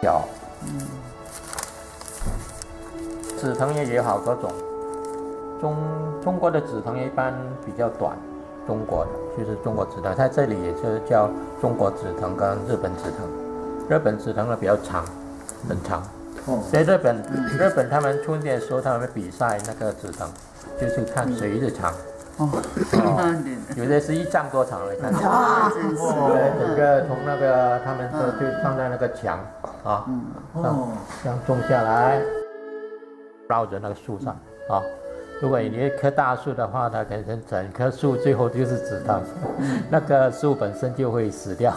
小。紫藤也有好多种，中国的紫藤一般比较短，中国的就是中国紫藤，它这里也就叫中国紫藤跟日本紫藤。日本紫藤呢比较长，很长。所以日本他们春天的时候，他们比赛那个紫藤，就是看谁的长。有的是1丈多长来看。 哇，真是！ 整个从那个他们就放在那个墙啊，这样种下来，绕着那个树上啊。如果你一棵大树的话，它可能整棵树最后就是紫藤，那个树本身就会死掉。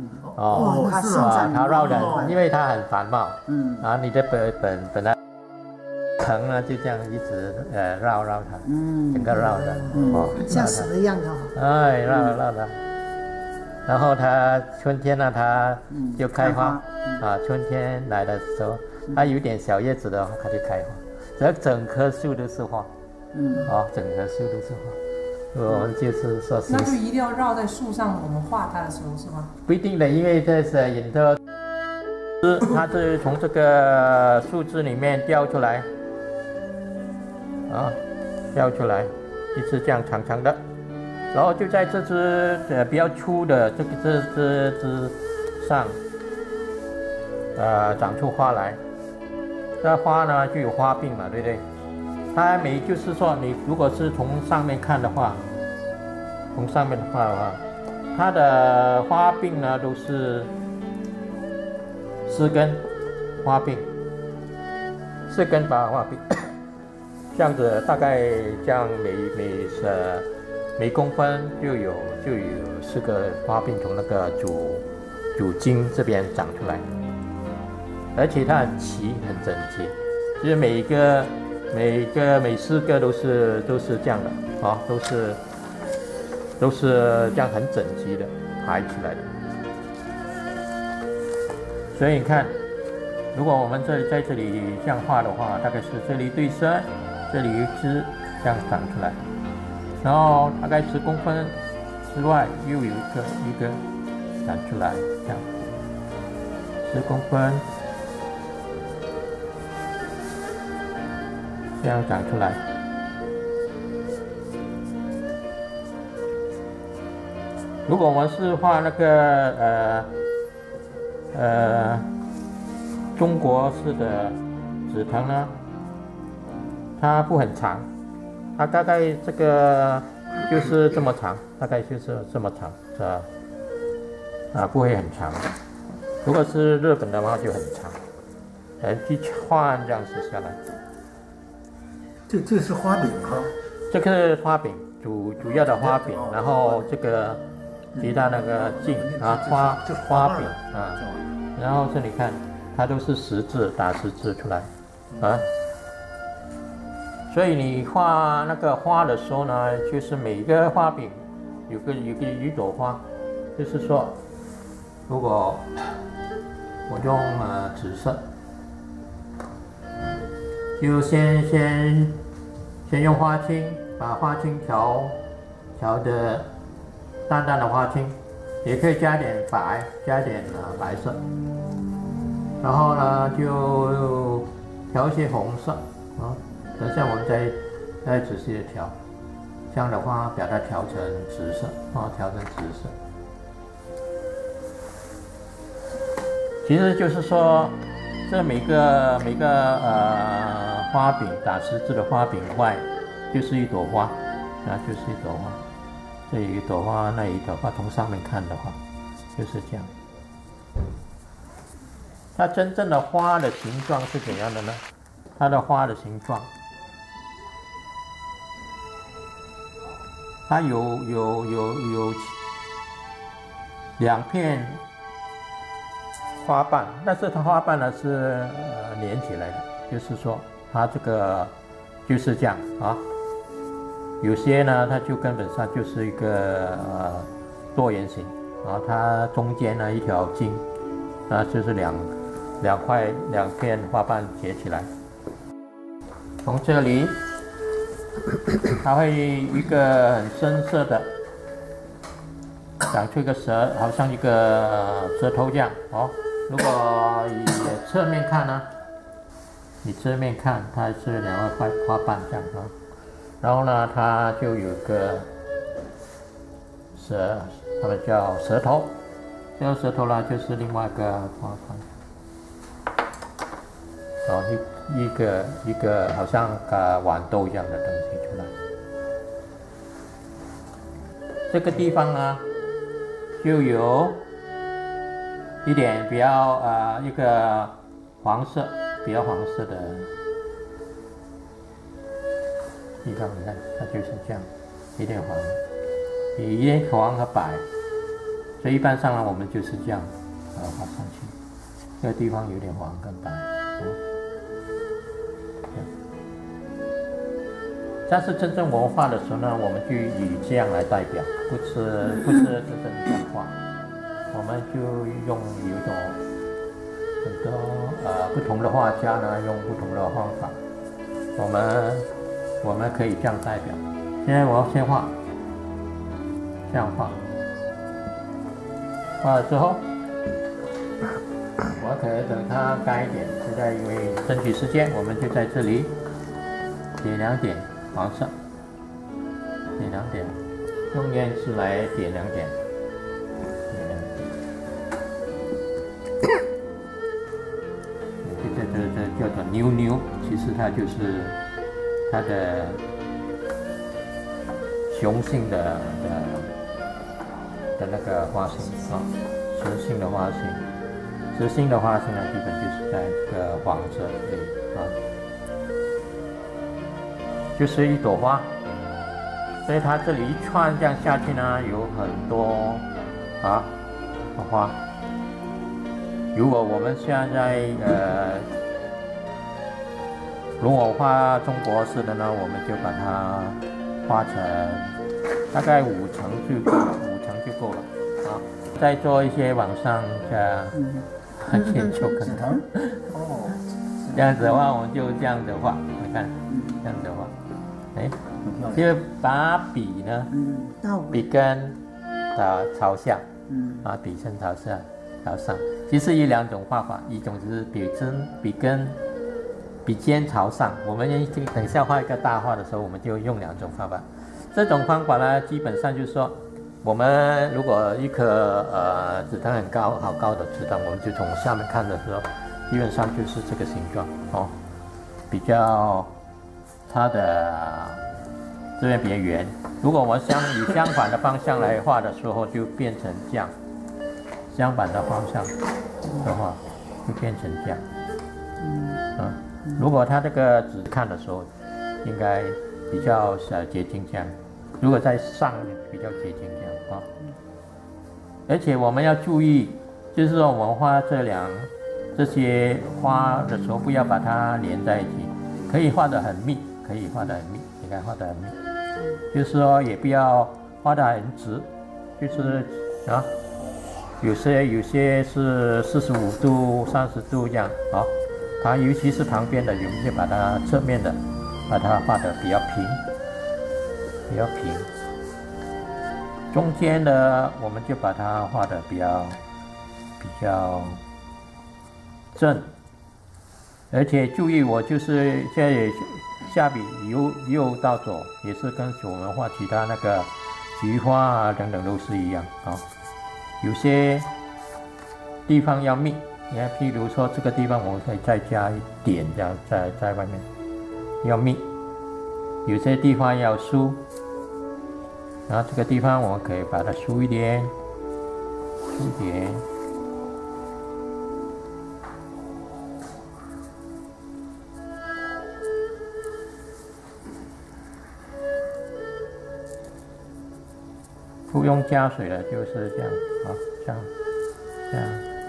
它绕着，因为它很繁茂，然后你的本来藤呢就这样一直绕它，整个绕着， 像蛇一样的。 哎，绕它，然后它春天呢它就开花，春天来的时候，它有点小叶子的话，它就开花，整棵树都是花，整棵树都是花。我们就是说， 那就一定要绕在树上，我们画它的时候是吗？ 不一定的，因为这是引的，它是从这个树枝里面掉出来，掉出来，一直这样长长的，然后就在这只比较粗的这枝上，长出花来。这花呢就有花柄嘛，对不对？它就是说，你如果是从上面看的话，它的花柄呢都是4根花柄，4根把花柄，这样子大概这样每公分就有4个花柄从那个主茎这边长出来，而且它很齐很整齐，就是每4个都是这样的都是这样很整齐的排起来的。所以你看，如果我们在这里这样画的话，大概是这里对深，这里有一枝这样长出来，然后大概10公分之外又有一个长出来，这样10公分。这样长出来，如果我们是画那个中国式的紫藤呢，它不很长，它大概这个就是这么长，大概就是这么长，不会很长。如果是日本的话就很长，去画这样子下来。 这是花柄哈， 这个是花柄，主要的花柄，然后这个其他那个茎花柄然后这里看，它都是打十字出来所以你画那个花的时候呢，就是每一个花柄有一朵花，就是说，如果我用紫色。就先用花青，把花青调的淡淡的花青，也可以加点白，白色。然后呢，就调一些红色等下我们再仔细的调，这样的话把它调成紫色调成紫色。其实就是说。这每个花柄打十字的花柄外，就是一朵花就是一朵花。这有一朵花，那有一朵花，从上面看的话，就是这样。它真正的花的形状是怎样的呢？它的花的形状，它有2片。花瓣，但是它花瓣呢是连起来的，就是说它这个就是这样有些呢它就根本上就是一个椭圆形，然后它中间呢一条茎，就是两片花瓣结起来，从这里它会一个很深色的长出一个舌，好像一个舌头这样如果以侧面看呢，你侧面看它是两个花瓣这样啊，然后呢，它就有个他们叫舌头，这个舌头呢就是另外一个花瓣。哦，一个好像豌豆一样的东西出来。这个地方呢，就有一点比较一个黄色，比较黄色的地方，你看它就是这样，一点黄，一点黄和白，所以一般上呢我们就是这样画上去。这个地方有点黄跟白。但是真正文化的时候呢，我们就以这样来代表，不是真正这样画，我们就用有一种很多不同的画家呢，用不同的方法，我们可以这样代表。现在我要先画，这样画，画了之后，我可以等它干一点。现在因为争取时间，我们就在这里点2点。黄色，点2点，用胭脂来点2点，这叫做妞，其实它就是它的雄性的那个花型啊，雌性的花型，雌性的花型呢，基本就是在这个黄色这里啊。就是一朵花，所以它这里一串这样下去呢，有很多花。如果我们现在如果画中国式的呢，我们就把它画成大概5层就够了，5层就够了啊。再做一些往上加研究可能。哦，这样子的话，我们就这样子画，你看，这样子画。就把笔呢，笔根朝下，把笔身朝上。其实有2种画法，一种就是笔尖朝上。我们等一下画一个大画的时候，我们就用2种方法。这种方法呢，基本上就是说，我们如果一颗子弹好高的子弹，我们就从下面看的时候，基本上就是这个形状哦，比较。它的这边比较圆，如果我以相反的方向来画的时候，就变成这样；相反的方向的话，就变成这样。如果它这个只看的时候，应该比较接近这样；如果在上比较接近这样啊。而且我们要注意，就是说我们画这些花的时候，不要把它连在一起，可以画得很密。应该画得很密，就是说也不要画得很直，就是有些是45度、30度这样啊。它尤其是旁边的，我们就把它侧面的把它画得比较平，中间的我们就把它画得比较正，而且注意，我就是现在也。下笔右到左，也是跟我们画其他那个菊花等等都是一样啊。有些地方要密，你看，譬如说这个地方，我们可以再加一点这样在外面要密。有些地方要疏，然后这个地方我们可以把它疏一点。不用加水了，就是这样啊，这样，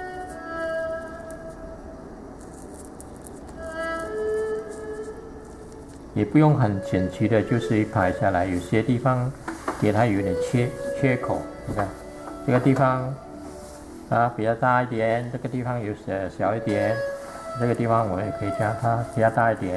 也不用很整齐的，就是一排下来。有些地方给它有点缺口，你看这个地方比较大一点，这个地方有小一点，这个地方我们也可以将它加大一点。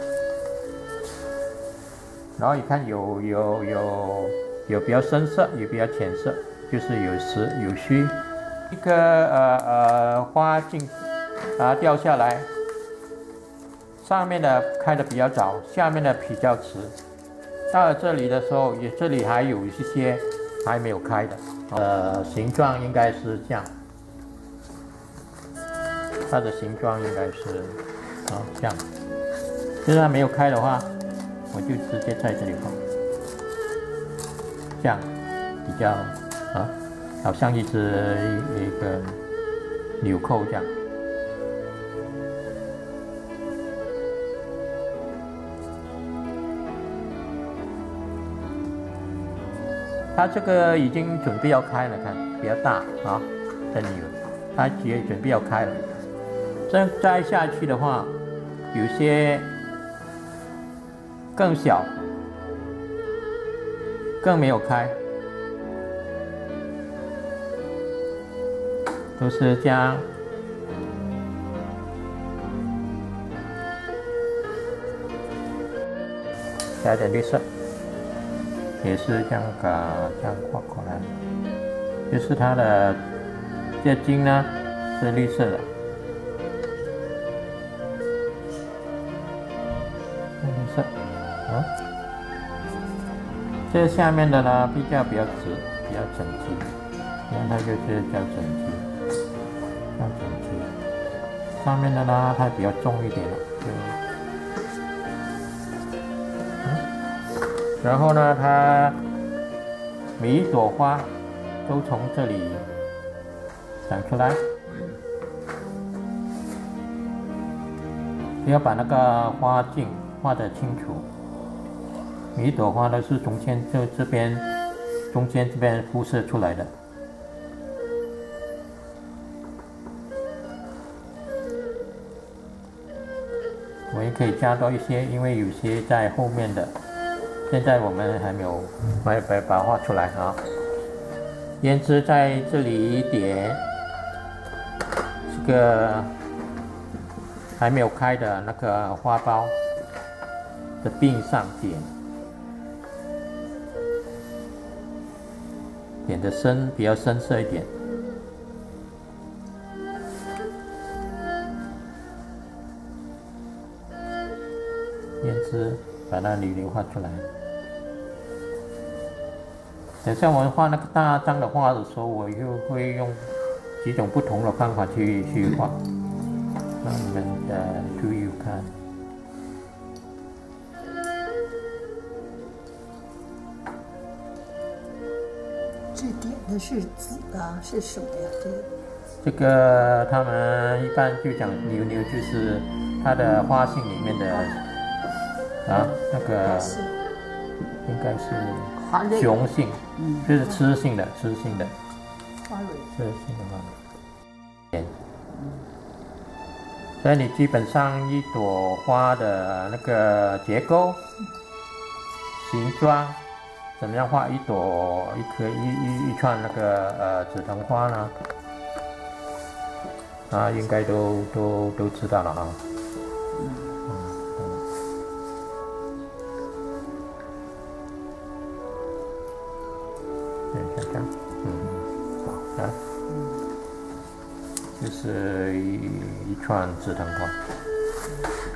然后你看有比较深色，有比较浅色，就是有实有虚。一个花茎把它掉下来，上面的开的比较早，下面的比较迟。到了这里的时候，这里还有一些还没有开的，形状应该是这样。它的形状应该是这样。就是它没有开的话，我就直接在这里放，这样比较好像一个纽扣这样。它这个已经准备要开了，看比较大这钮，它也准备要开了。再下去的话，有些更小，更没有开，都是这样。加点绿色。也是这样画过来，就是它的这筋呢是绿色的，绿色这下面的呢比较直，比较整齐，你看它就是比较整齐，上面的呢它比较重一点了，然后呢，它每一朵花都从这里长出来，要把那个花茎画得清楚。每一朵花都是中间这边辐射出来的。我也可以加多一些，因为有些在后面的。现在我们还没有把它画出来胭脂在这里一点，这个还没有开的那个花苞的柄上点的比较深色一点。胭脂把那里画出来。等下我们画那个大张的画的时候，我又会用几种不同的方法去画，让你们注意看。 这点的是紫的，是什么呀？ 这个他们一般就讲牛，就是它的花性里面的那个应该是雄性，就是雌性的花蕊， 所以你基本上一朵花的那个结构、形状，怎么样画一串那个紫藤花呢？应该都知道了像这样，好就是一串紫藤花。